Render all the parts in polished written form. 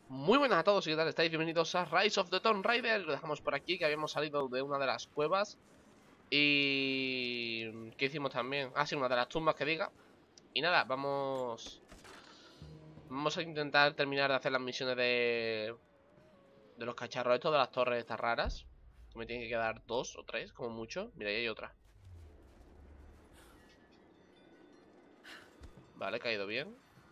Muy buenas a todos y qué tal estáis, bienvenidos a Rise of the Tomb Raider. Lo dejamos por aquí, que habíamos salido de una de las cuevas. Y... ¿qué hicimos también? Ah, sí, una de las tumbas que diga. Y nada, vamos a intentar terminar de hacer las misiones de los cacharros estos, de las torres estas raras. Me tienen que quedar 2 o 3, como mucho. Mira, ahí hay otra. Vale, caído bien.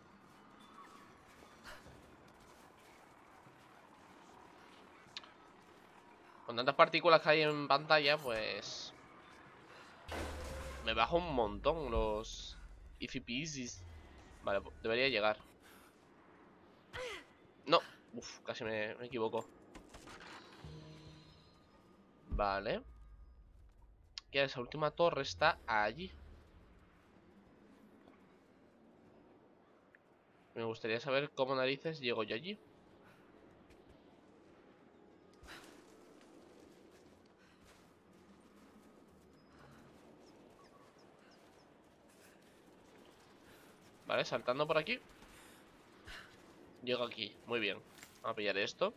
Con tantas partículas que hay en pantalla, pues... me bajo un montón los... Easy peasies. Vale, pues debería llegar. No, uf, casi me equivoco. Vale. Y esa última torre está allí. Me gustaría saber cómo narices llego yo allí. Vale, saltando por aquí. Llego aquí, muy bien. Vamos a pillar esto.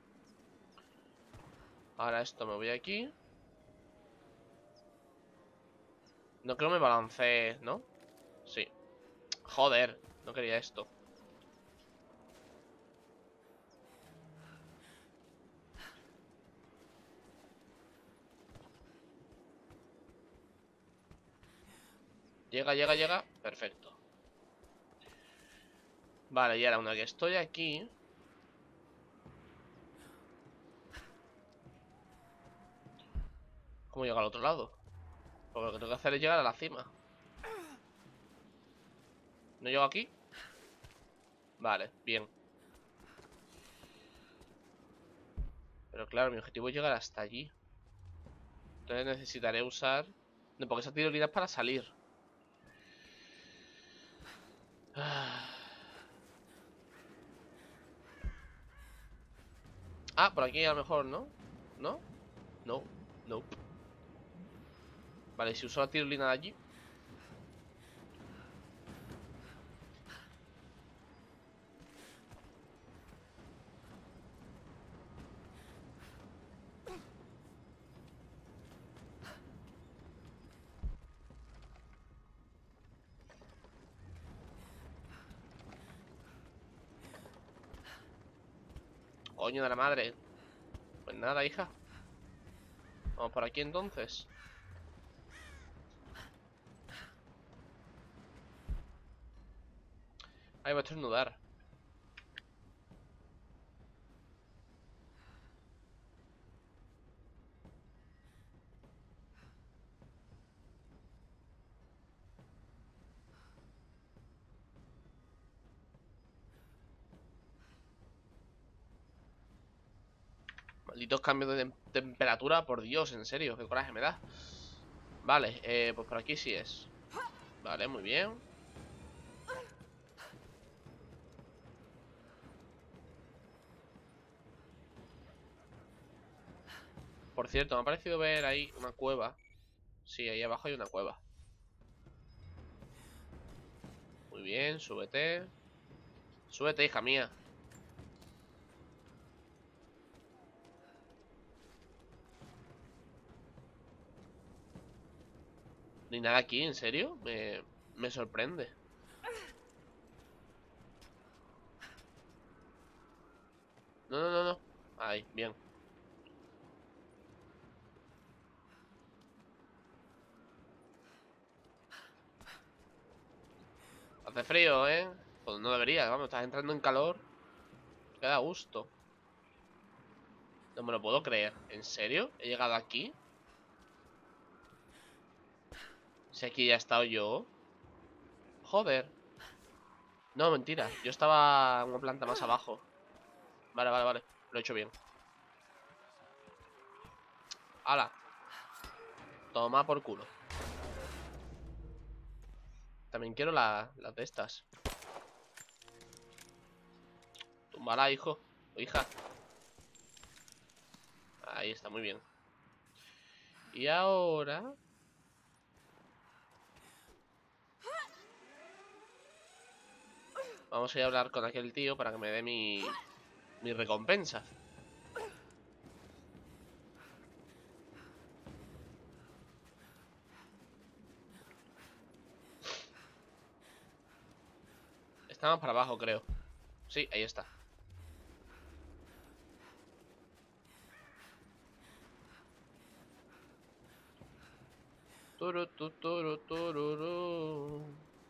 Ahora esto me voy aquí. No creo que me balancee, ¿no? Sí. Joder, no quería esto. Llega, llega, llega. Perfecto. Vale, y ahora una que estoy aquí. ¿Cómo llego al otro lado? Porque lo que tengo que hacer es llegar a la cima. ¿No llego aquí? Vale, bien. Pero claro, mi objetivo es llegar hasta allí. Entonces necesitaré usar... No, porque esa tirolina es para salir. Ah, por aquí a lo mejor, ¿no? ¿No? No, no. Vale, si uso la tirolina de allí. Coño de la madre. Pues nada, hija. Vamos por aquí entonces. Ahí va a estornudar. Malditos cambios de temperatura, por Dios, en serio, qué coraje me da. Vale, pues por aquí sí es. Vale, muy bien. Por cierto, me ha parecido ver ahí una cueva. Sí, ahí abajo hay una cueva. Muy bien, súbete. Súbete, hija mía. Ni nada aquí, ¿en serio? Me sorprende. No, no, no, no. Ahí, bien. Hace frío, ¿eh? Pues no debería, vamos, estás entrando en calor. Queda a gusto. No me lo puedo creer. ¿En serio? ¿He llegado aquí? Si aquí ya he estado yo. Joder. No, mentira. Yo estaba en una planta más abajo. Vale, vale, vale. Lo he hecho bien. ¡Hala! Toma por culo. También quiero las de estas. Túmbala, hijo. O hija. Ahí está, muy bien. Y ahora... vamos a ir a hablar con aquel tío para que me dé mi... mi recompensa. Está más para abajo, creo. Sí, ahí está. Turu, tu, turu, tururú.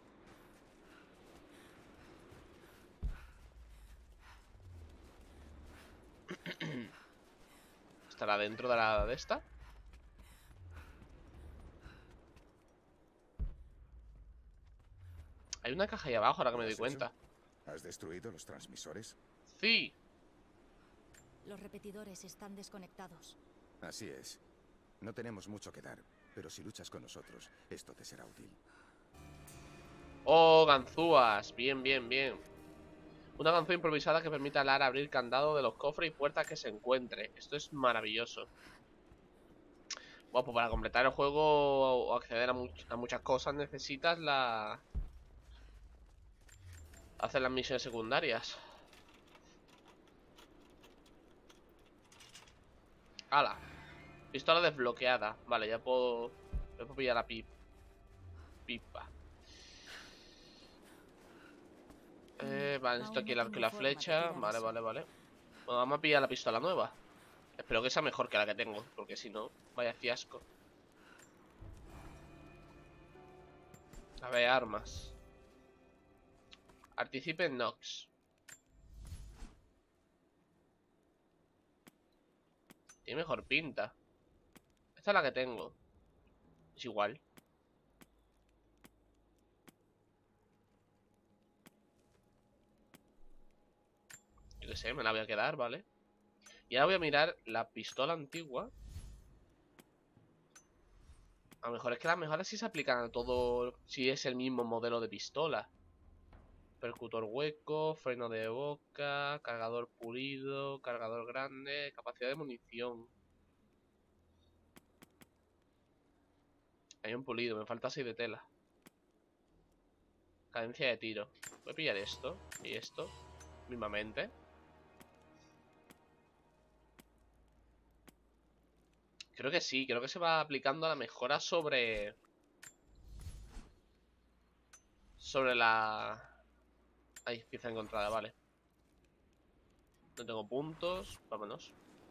¿Estará dentro de la de esta? Hay una caja ahí abajo, ahora que me doy cuenta. ¿Has destruido los transmisores? Sí. Los repetidores están desconectados. Así es. No tenemos mucho que dar, pero si luchas con nosotros, esto te será útil. Oh, ganzúas. Bien, bien, bien. Una ganzúa improvisada que permite a Lara abrir candado de los cofres y puertas que se encuentre. Esto es maravilloso. Bueno, pues para completar el juego o acceder a muchas cosas necesitas hacer las misiones secundarias. ¡Hala! Pistola desbloqueada. Vale, ya puedo pillar la pipa. Vale, necesito aquí el arco y la flecha. Vale, vale, vale. Bueno, vamos a pillar la pistola nueva. Espero que sea mejor que la que tengo, porque si no, vaya fiasco. A ver, armas. Anticipe Nox. Tiene mejor pinta. Esta es la que tengo. Es igual. Yo qué sé, me la voy a quedar, ¿vale? Y ahora voy a mirar la pistola antigua. A lo mejor es que las mejoras sí se aplican a todo. Si es el mismo modelo de pistola. Percutor hueco, freno de boca, cargador pulido, cargador grande, capacidad de munición. Hay un pulido, me falta 6 de tela. Cadencia de tiro. Voy a pillar esto y esto, mismamente. Creo que sí, creo que se va aplicando a la mejora sobre la... Ahí, pieza encontrada, vale. No tengo puntos, vámonos.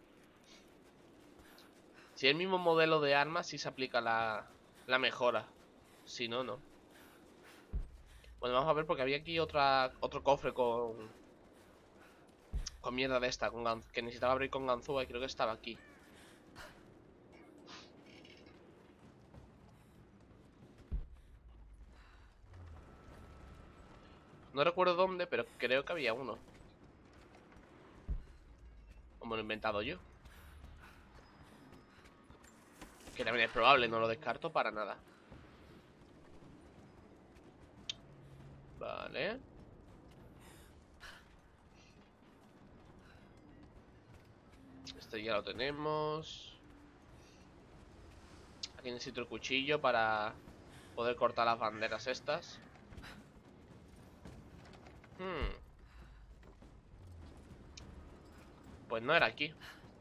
Si es el mismo modelo de armas, sí se aplica la mejora. Si no, no. Bueno, vamos a ver porque había aquí otro cofre con mierda de esta, que necesitaba abrir con ganzúa y creo que estaba aquí. No recuerdo dónde, pero creo que había uno. O me lo he inventado yo. Que también es probable, no lo descarto para nada. Vale. Este ya lo tenemos. Aquí necesito el cuchillo para poder cortar las banderas estas. Pues no era aquí.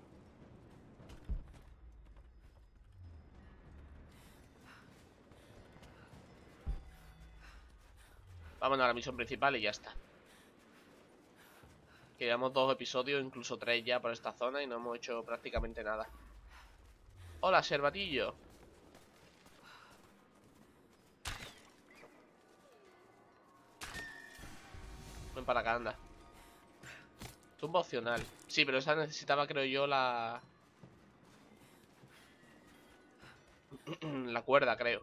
Vámonos a la misión principal y ya está. Que llevamos 2 episodios, incluso 3 ya por esta zona y no hemos hecho prácticamente nada. Hola, Servatillo. Ven para acá, anda. Tumba opcional. Sí, pero esa necesitaba, creo yo, la cuerda, creo.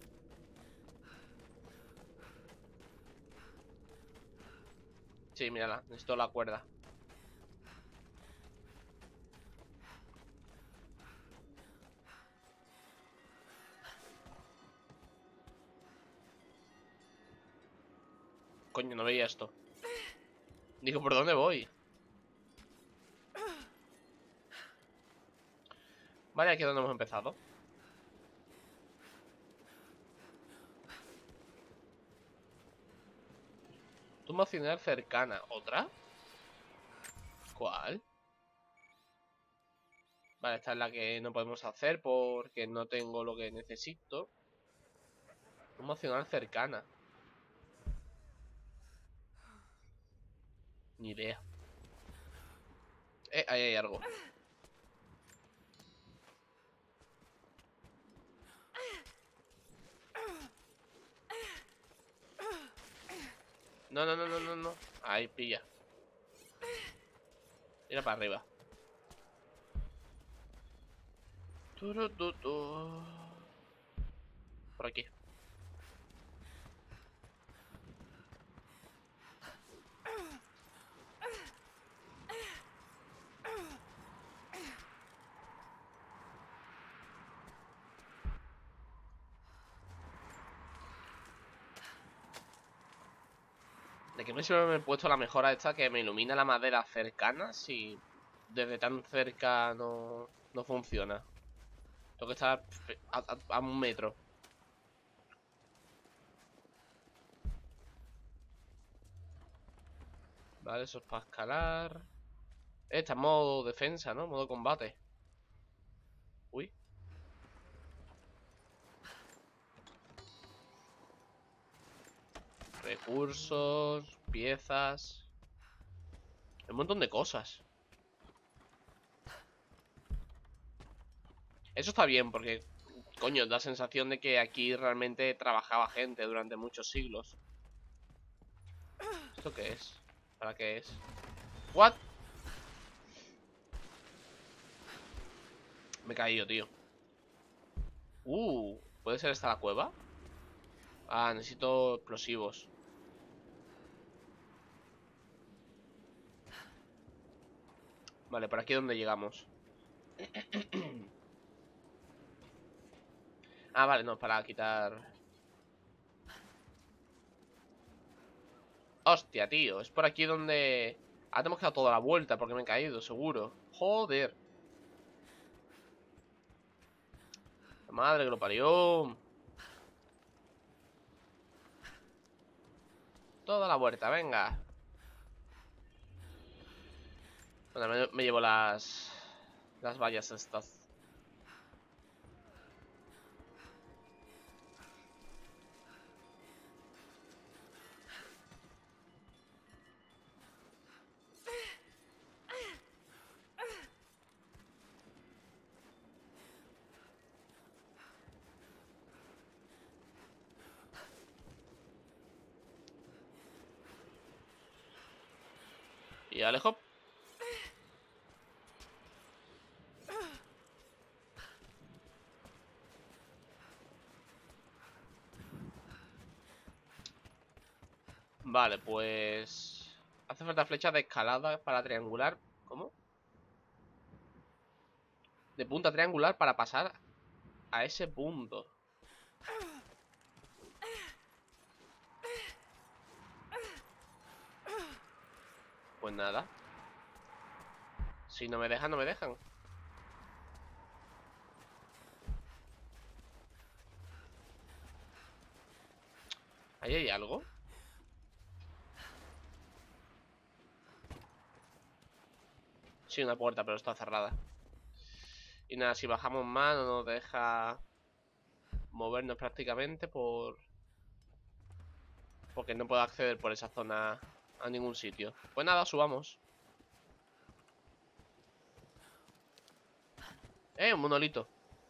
Sí, mírala, necesito la cuerda. Coño, no veía esto. Digo, ¿por dónde voy? Vale, aquí es donde hemos empezado. Tumba opcional cercana. ¿Otra? ¿Cuál? Vale, esta es la que no podemos hacer porque no tengo lo que necesito. Emocional cercana. Ni idea. Ahí hay algo. No, no, no, no, no, no. Ahí, pilla. Mira para arriba. Por aquí. ¿De qué me sirve haberme puesto la mejora esta que me ilumina la madera cercana si desde tan cerca no funciona? Tengo que estar a 1 metro. Vale, eso es para escalar. Está en modo defensa, ¿no? Modo combate. Uy. Recursos, piezas. Un montón de cosas. Eso está bien porque, coño, da sensación de que aquí realmente trabajaba gente durante muchos siglos. ¿Esto qué es? ¿Para qué es? ¿What? Me he caído, tío. ¿Puede ser esta la cueva? Ah, necesito explosivos. Vale, por aquí es donde llegamos. Ah, vale, no, para quitar. Hostia, tío, es por aquí donde... Ah, tenemos que dar toda la vuelta porque me he caído, seguro. Joder. La madre que lo parió. Toda la vuelta, venga. Bueno, me llevo las vallas estas. Y alejo. Vale, pues... Hace falta flecha de escalada para triangular. ¿Cómo? De punta triangular para pasar a ese punto. Pues nada. Si no me dejan, no me dejan. ¿Ahí hay algo? Sí, una puerta, pero está cerrada. Y nada, si bajamos más no nos deja movernos prácticamente porque no puedo acceder por esa zona a ningún sitio. Pues nada, subamos. Un monolito.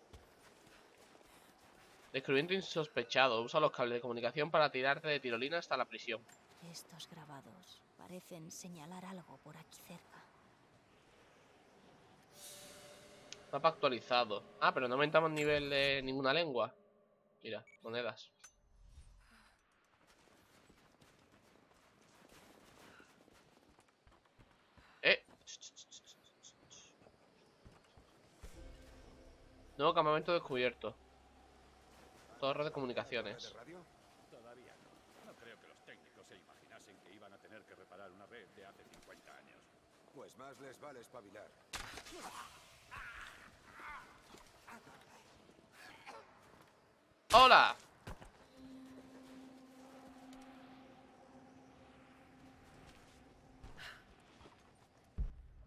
Descubrimiento insospechado. Usa los cables de comunicación para tirarte de tirolina hasta la prisión. Estos grabados parecen señalar algo por aquí cerca. Mapa actualizado. Ah, pero no aumentamos nivel de ninguna lengua. Mira, monedas. Nuevo campamento descubierto. Torre de comunicaciones. ¿De radio? Todavía no. No creo que los técnicos se imaginasen que iban a tener que reparar una red de hace 50 años. Pues más les vale espabilar. ¡Hola!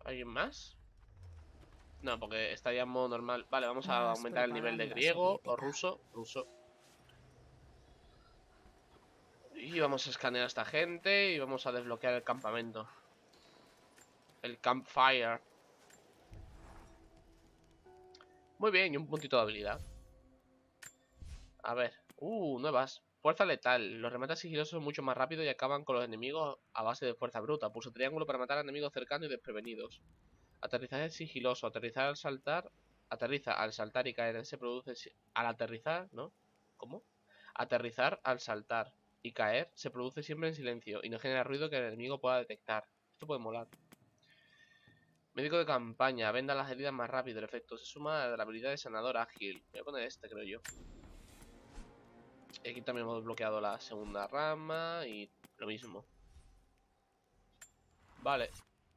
¿Alguien más? No, porque estaría en modo normal. Vale, vamos a Más aumentar el nivel de propaganda griego o soviética. ruso. Ruso. Y vamos a escanear a esta gente y vamos a desbloquear el campamento. El campfire. Muy bien, y un puntito de habilidad. A ver. Nuevas. Fuerza letal. Los remates sigilosos son mucho más rápidos y acaban con los enemigos a base de fuerza bruta. Pulsa triángulo para matar a enemigos cercanos y desprevenidos. Aterrizaje sigiloso. Aterrizar al saltar. Aterriza al saltar y caer. Se produce al aterrizar, ¿no? ¿Cómo? Aterrizar al saltar y caer se produce siempre en silencio y no genera ruido que el enemigo pueda detectar. Esto puede molar. Médico de campaña. Venda las heridas más rápido. El efecto se suma a la habilidad de sanador ágil. Voy a poner este, creo yo. Y aquí también hemos desbloqueado la segunda rama y lo mismo. Vale.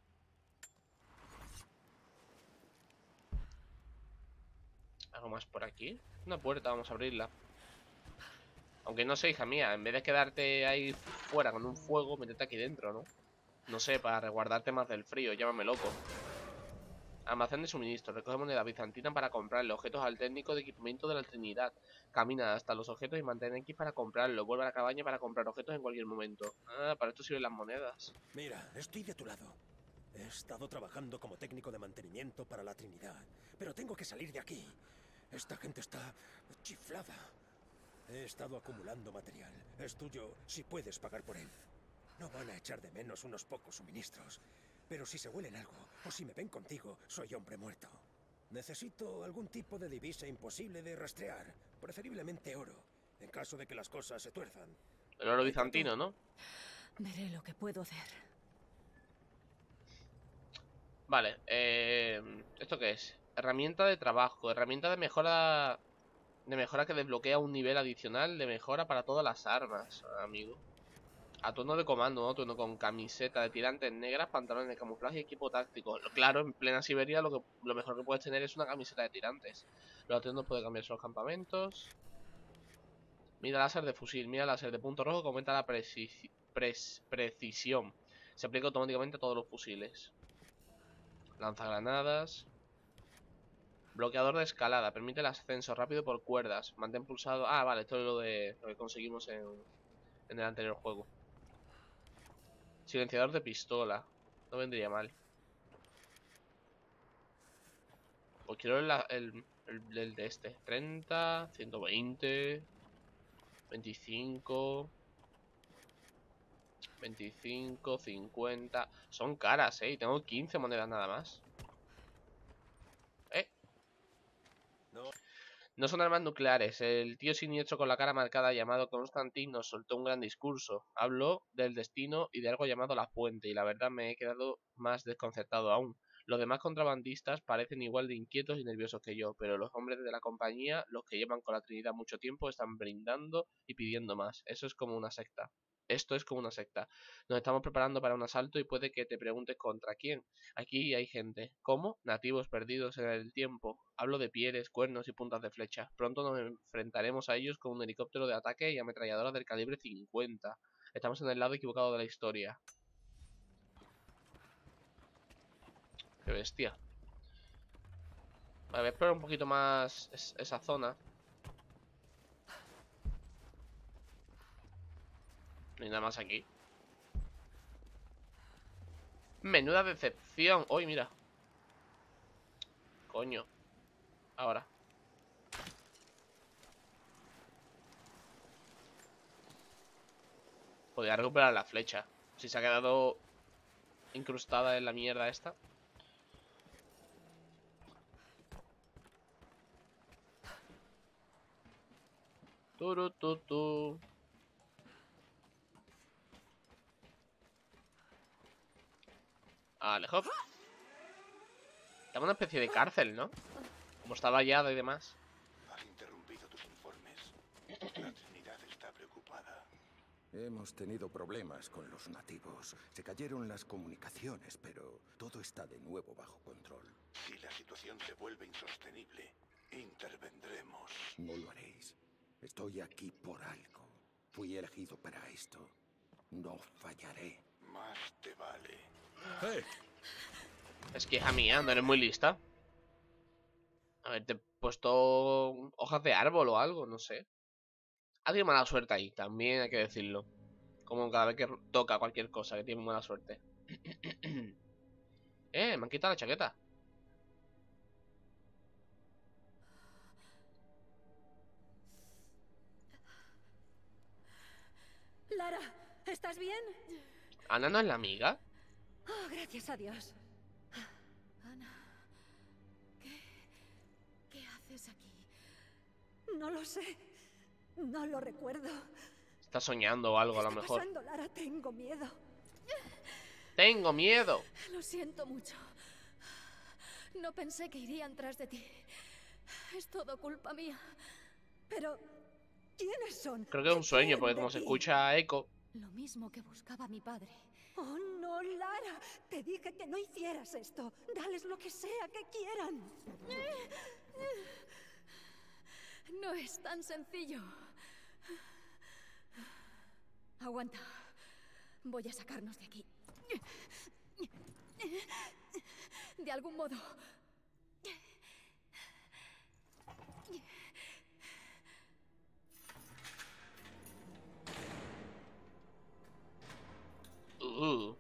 ¿Algo más por aquí? Una puerta, vamos a abrirla. Aunque no sé, hija mía, en vez de quedarte ahí fuera con un fuego, métete aquí dentro, ¿no? No sé, para resguardarte más del frío, llámame loco. Almacén de suministro. Recoge moneda bizantina para comprarle objetos al técnico de equipamiento de la Trinidad. Camina hasta los objetos y mantén X para comprarlo. Vuelve a la cabaña para comprar objetos en cualquier momento. Ah, para esto sirven las monedas. Mira, estoy de tu lado. He estado trabajando como técnico de mantenimiento para la Trinidad, pero tengo que salir de aquí. Esta gente está chiflada. He estado acumulando material. Es tuyo si puedes pagar por él. No van a echar de menos unos pocos suministros. Pero si se huelen algo, o si me ven contigo, soy hombre muerto. Necesito algún tipo de divisa imposible de rastrear, preferiblemente oro, en caso de que las cosas se tuerzan. El oro ¿Hay trato? bizantino, ¿no? Veré lo que puedo hacer. Vale, ¿esto qué es? Herramienta de trabajo, herramienta de mejora. De mejora que desbloquea un nivel adicional de mejora para todas las armas, amigo. Atuendo de comando, ¿no? Atuendo con camiseta de tirantes negras, pantalones de camuflaje y equipo táctico. Claro, en plena Siberia lo mejor que puedes tener es una camiseta de tirantes. Los atuendos pueden cambiarse los campamentos. Mira láser de fusil, mira láser de punto rojo que aumenta la precisión. Se aplica automáticamente a todos los fusiles. Lanzagranadas. Bloqueador de escalada. Permite el ascenso rápido por cuerdas. Mantén pulsado. Ah, vale, esto es lo que conseguimos en el anterior juego. Silenciador de pistola. No vendría mal. Pues quiero el de este. 30, 120, 25, 25, 50. Son caras, y tengo 15 monedas nada más. No. No son armas nucleares. El tío siniestro con la cara marcada llamado Constantin nos soltó un gran discurso. Habló del destino y de algo llamado la fuente, y la verdad me he quedado más desconcertado aún. Los demás contrabandistas parecen igual de inquietos y nerviosos que yo, pero los hombres de la compañía, los que llevan con la Trinidad mucho tiempo, están brindando y pidiendo más. Eso es como una secta. Esto es como una secta. Nos estamos preparando para un asalto y puede que te preguntes contra quién. Aquí hay gente. ¿Cómo? Nativos perdidos en el tiempo. Hablo de pieles, cuernos y puntas de flecha. Pronto nos enfrentaremos a ellos con un helicóptero de ataque y ametralladoras del calibre 50. Estamos en el lado equivocado de la historia. Qué bestia. Vale, voy a explorar un poquito más esa zona. No hay nada más aquí. Menuda decepción. Uy, mira. Coño. Ahora. Podría recuperar la flecha. Si se ha quedado incrustada en la mierda esta. Turututu. Vale, hop. Estaba una especie de cárcel, ¿no? Como está vallada y demás. Has interrumpido tus informes. La Trinidad está preocupada. Hemos tenido problemas con los nativos. Se cayeron las comunicaciones, pero todo está de nuevo bajo control. Si la situación se vuelve insostenible, intervendremos. No lo haréis. Estoy aquí por algo. Fui elegido para esto. No fallaré. Más te vale. ¡Hey! Es que, hija mía, no eres muy lista. Haberte puesto hojas de árbol o algo, no sé. Ha tenido mala suerte ahí, también hay que decirlo. Como cada vez que toca cualquier cosa que tiene mala suerte. Me han quitado la chaqueta. Lara, ¿estás bien? ¿Ana no es la amiga? Oh, gracias a Dios. Ana, ¿qué haces aquí? No lo sé. No lo recuerdo. Está soñando o algo a lo ¿Qué está mejor. pasando, Lara? Tengo miedo. Tengo miedo. Lo siento mucho. No pensé que irían tras de ti. Es todo culpa mía. Pero, ¿quiénes son? Creo que es un sueño, porque como se escucha eco. Lo mismo que buscaba mi padre. Oh, no, Lara. Te dije que no hicieras esto. Dales lo que sea que quieran. No es tan sencillo. Aguanta. Voy a sacarnos de aquí. De algún modo. Uh.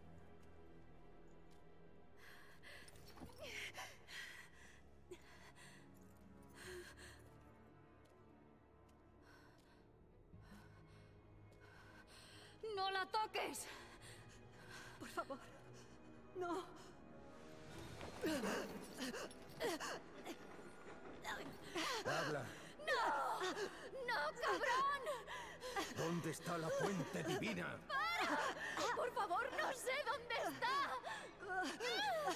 ¡No la toques! Por favor. No. Habla. ¡No, cabrón! ¿Dónde está la fuente divina? ¡Por favor, no sé dónde está!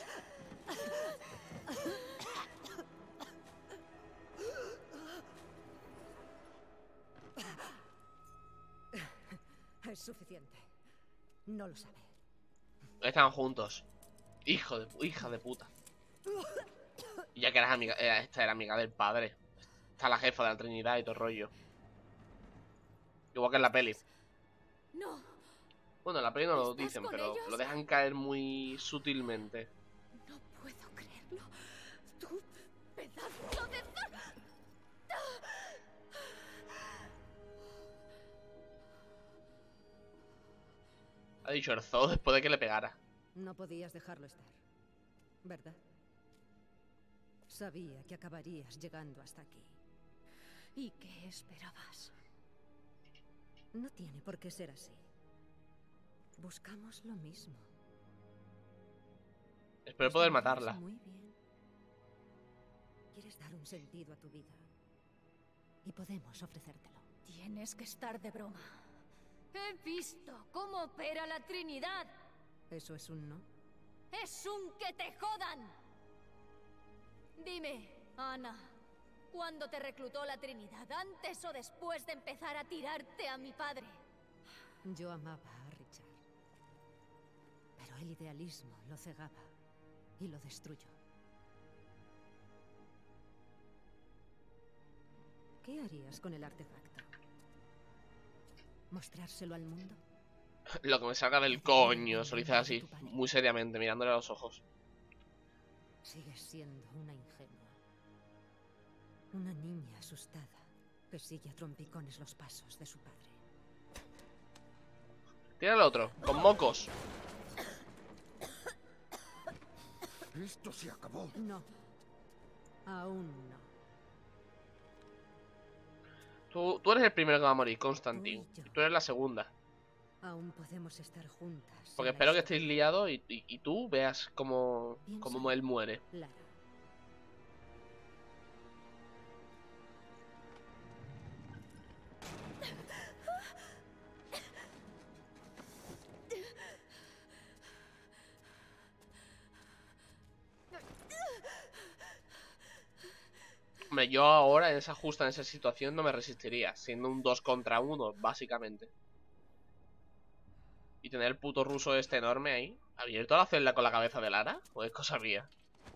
Es suficiente. No lo sabe. Están juntos. Hija de puta. Y ya que eras amiga, esta era amiga del padre. Está la jefa de la Trinidad y todo el rollo. Igual que en la peli. No, Bueno, en la peli no lo ¿Estás dicen, con pero ellos? lo dejan caer muy sutilmente. no puedo creerlo. ¡Tú, pedazo de... Ha dicho el zoo después de que le pegara. No podías dejarlo estar, ¿verdad? Sabía que acabarías llegando hasta aquí. ¿Y qué esperabas? No tiene por qué ser así. Buscamos lo mismo. Espero Nos poder conocemos matarla. Muy bien. Quieres dar un sentido a tu vida. Y podemos ofrecértelo. Tienes que estar de broma. He visto cómo opera la Trinidad. ¿Eso es un no? ¡Es un que te jodan! Dime, Ana, ¿cuándo te reclutó la Trinidad? ¿Antes o después de empezar a tirarte a mi padre? Yo amaba a Richard. Pero el idealismo lo cegaba y lo destruyó. ¿Qué harías con el artefacto? ¿Mostrárselo al mundo? Lo que me salga del coño, se lo dice así, muy seriamente, mirándole a los ojos. Sigues siendo una ingenua. Una niña asustada que sigue a trompicones los pasos de su padre. Tira el otro, con mocos. Esto se acabó. No. Aún no. Tú eres el primero que va a morir, Constantine. Tú y yo. Y tú eres la segunda. Aún podemos estar juntas. Porque en la espero que historia. estéis liados y tú veas cómo él muere. Lara. Hombre, yo ahora en esa situación no me resistiría, siendo un 2 contra 1, básicamente. Y tener el puto ruso este enorme ahí. ¿Abierto la celda con la cabeza de Lara? ¿O es cosa mía?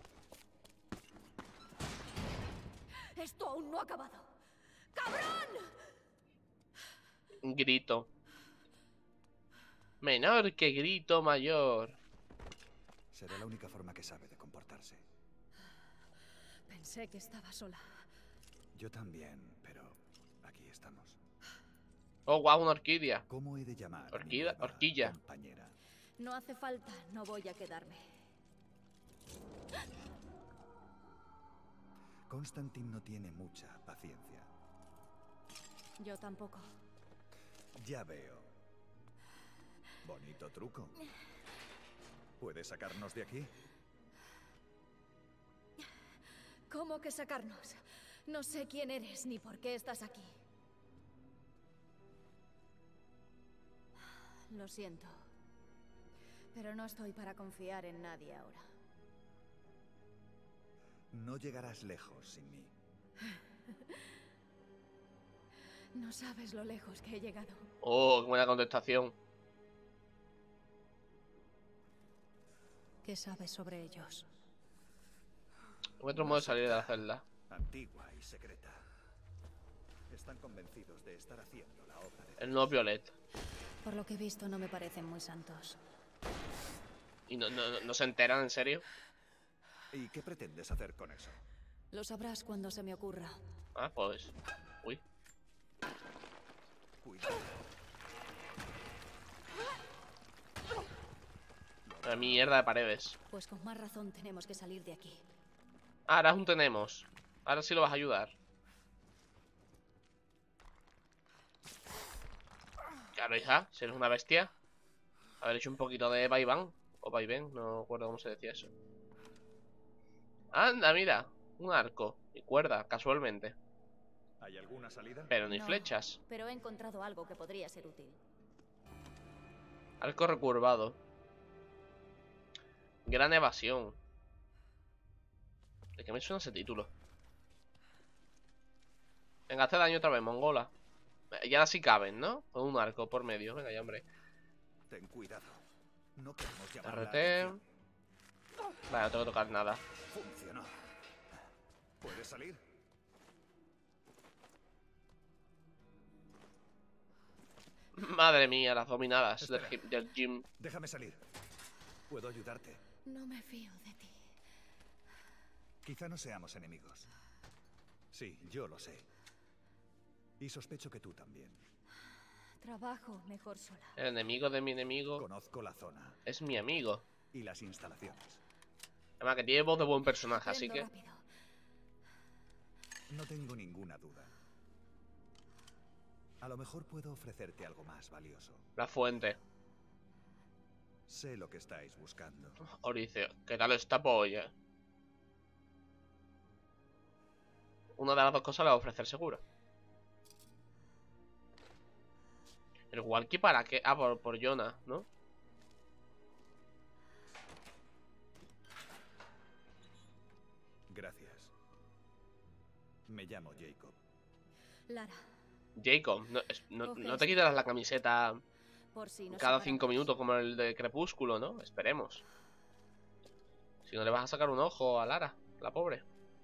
¡Esto aún no ha acabado! ¡Cabrón! Un grito. Menor que grito mayor. Será la única forma que sabe de comportarse. Pensé que estaba sola. Yo también, pero aquí estamos. Oh, guau, una orquídea. ¿Cómo he de llamar a mi Orquídea, nueva horquilla. compañera? No hace falta, no voy a quedarme. Constantin no tiene mucha paciencia. Yo tampoco. Ya veo. Bonito truco. ¿Puedes sacarnos de aquí? ¿Cómo que sacarnos? No sé quién eres ni por qué estás aquí. Lo siento. Pero no estoy para confiar en nadie ahora. No llegarás lejos sin mí. No sabes lo lejos que he llegado. Oh, qué buena contestación. ¿Qué sabes sobre ellos? Encuentro un modo de salir de la celda. Antigua y secreta. Están convencidos de estar haciendo la obra de El nuevo Violet. Por lo que he visto, no me parecen muy santos. ¿Y no se enteran, en serio? ¿Y qué pretendes hacer con eso? Lo sabrás cuando se me ocurra. Ah, pues... Uy. Cuidado. Una mierda de paredes. Pues con más razón tenemos que salir de aquí. Ah, ahora es un tenemos. Ahora sí lo vas a ayudar. Claro, hija, si eres una bestia. Haber hecho un poquito de vaiván. O vaivén, no recuerdo cómo se decía eso. Anda, mira. Un arco y cuerda, casualmente. ¿Hay alguna salida? Pero ni No, flechas. pero he encontrado algo que podría ser útil. Arco recurvado. Gran evasión. ¿De qué me suena ese título? Venga, hace daño otra vez, mongola. Y ahora sí caben, ¿no? Con un arco por medio. Venga ya, hombre. Ten cuidado. No queremos llamar la RT. atención. Vale, no tengo que tocar nada. Funcionó. ¿Puedes salir? Madre mía, las dominadas Espera. del gym. Déjame salir. Puedo ayudarte. No me fío de ti. Quizá no seamos enemigos. Sí, yo lo sé. Y sospecho que tú también. Trabajo mejor sola. El enemigo de mi enemigo Conozco la zona es mi amigo. y las instalaciones. Además que tiene voz de buen personaje, así Aprendo que... rápido. No tengo ninguna duda. A lo mejor puedo ofrecerte algo más valioso. La fuente. Sé lo que estáis buscando. Orice, ¿qué tal esta polla? Una de las dos cosas la va a ofrecer seguro. El walkie para qué... Ah, por Jonah, ¿no? Gracias. Me llamo Jacob. Lara, Jacob, no te quitarás la camiseta por si nos cada 5 separamos. minutos como el de Crepúsculo, ¿no? Esperemos. Si no le vas a sacar un ojo a Lara, la pobre.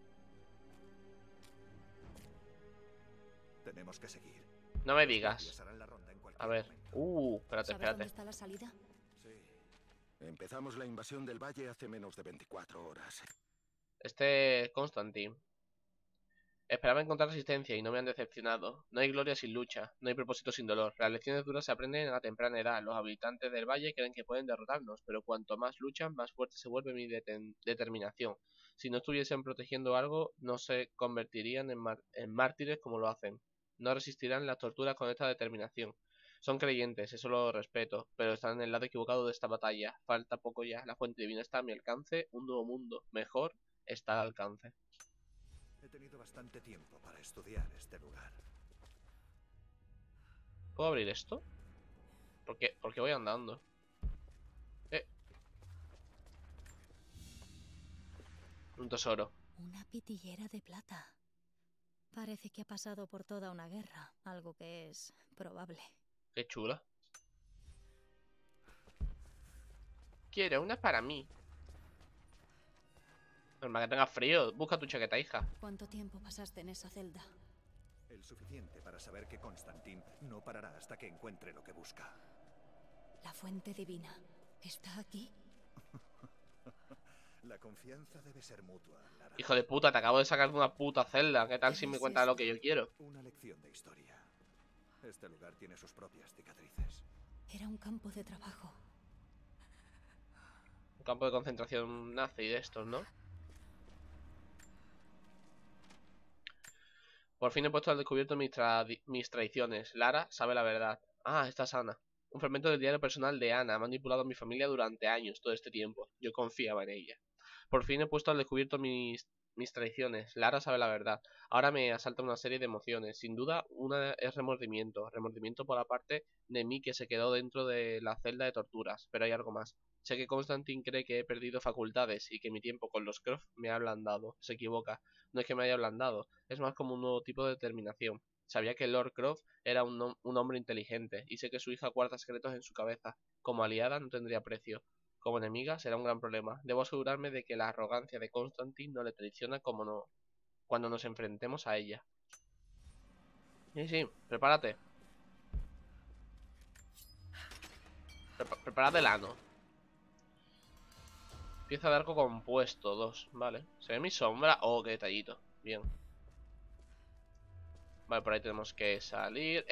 Tenemos que seguir. No me Los digas. guardias harán la ronda en cualquier A ver. momento. Espérate, ¿Sabes dónde espérate. está la salida? Sí. Empezamos la invasión del valle hace menos de 24 horas. Este Constantine. Esperaba encontrar resistencia y no me han decepcionado. No hay gloria sin lucha, no hay propósito sin dolor. Las lecciones duras se aprenden a temprana edad. Los habitantes del valle creen que pueden derrotarnos, pero cuanto más luchan, más fuerte se vuelve mi determinación. Si no estuviesen protegiendo algo, no se convertirían en mártires como lo hacen. No resistirán las torturas con esta determinación. Son creyentes, eso lo respeto, pero están en el lado equivocado de esta batalla. Falta poco ya, la fuente divina está a mi alcance, un nuevo mundo, mejor, está al alcance. He tenido bastante tiempo para estudiar este lugar. ¿Puedo abrir esto? ¿Por qué voy andando? Un tesoro. Una pitillera de plata. Parece que ha pasado por toda una guerra, algo que es probable. Qué chula. Quiero una para mí. Normal que tenga frío. Busca tu chaqueta, hija. ¿Cuánto tiempo pasaste en esa celda? El suficiente para saber que Constantin no parará hasta que encuentre lo que busca. La fuente divina. ¿Está aquí? La confianza debe ser mutua, Lara. Hijo de puta, te acabo de sacar de una puta celda. ¿Qué tal si me cuentas lo que yo quiero? Una lección de historia. Este lugar tiene sus propias cicatrices. Era un campo de trabajo. Un campo de concentración nazi de estos, ¿no? Por fin he puesto al descubierto mis traiciones. Lara sabe la verdad. Ah, esta es Ana. Un fragmento del diario personal de Ana. Ha manipulado a mi familia durante años, todo este tiempo. Yo confiaba en ella. Por fin he puesto al descubierto mis traiciones. Lara sabe la verdad. Ahora me asalta una serie de emociones. Sin duda, una es remordimiento. Remordimiento por la parte de mí que se quedó dentro de la celda de torturas. Pero hay algo más. Sé que Constantine cree que he perdido facultades y que mi tiempo con los Croft me ha ablandado. Se equivoca. No es que me haya ablandado. Es más como un nuevo tipo de determinación. Sabía que Lord Croft era un hombre inteligente. Y sé que su hija guarda secretos en su cabeza. Como aliada no tendría precio. Como enemiga será un gran problema. Debo asegurarme de que la arrogancia de Constantine no le traiciona cuando nos enfrentemos a ella. Sí, prepárate. Prepárate el ano. Pieza de arco compuesto, 2. Vale. ¿Se ve mi sombra? Oh, qué detallito. Bien. Vale, por ahí tenemos que salir.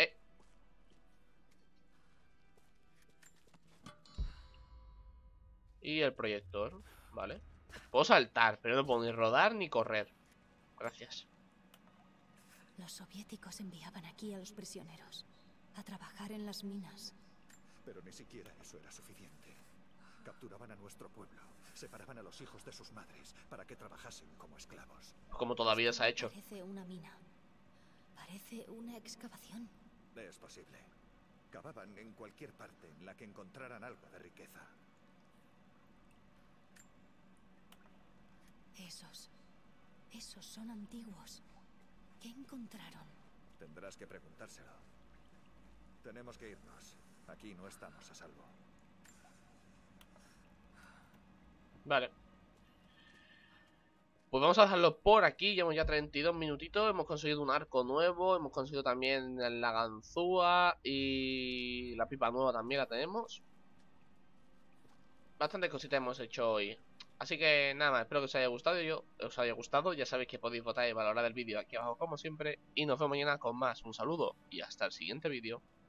Y el proyector. Vale. Puedo saltar, pero no puedo ni rodar ni correr. Gracias. Los soviéticos enviaban aquí a los prisioneros a trabajar en las minas. Pero ni siquiera eso era suficiente. Capturaban a nuestro pueblo, separaban a los hijos de sus madres para que trabajasen como esclavos. Como todavía se ha hecho. Parece una mina. Parece una excavación. Es posible. Cavaban en cualquier parte en la que encontraran algo de riqueza. Esos son antiguos. ¿Qué encontraron? Tendrás que preguntárselo. Tenemos que irnos. Aquí no estamos a salvo. Vale. Pues vamos a dejarlo por aquí. Llevamos ya 32 minutitos. Hemos conseguido un arco nuevo. Hemos conseguido también la ganzúa. Y la pipa nueva también la tenemos. Bastantes cositas hemos hecho hoy. Así que nada más, espero que os haya gustado. Ya sabéis que podéis votar y valorar el vídeo aquí abajo como siempre. Y nos vemos mañana con más. Un saludo y hasta el siguiente vídeo.